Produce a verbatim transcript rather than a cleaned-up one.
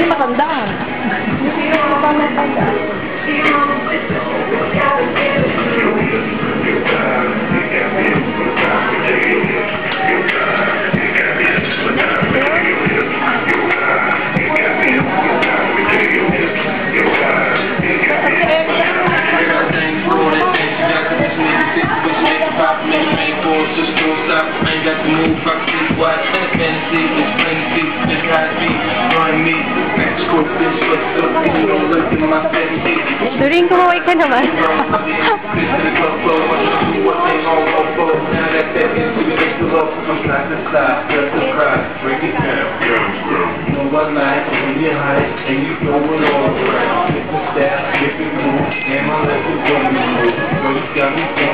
matanda. Matanda. During kumaway ka naman. One night, when you're high, and you going all around, if you step, if you move, and my left is going to move. Girl, you got me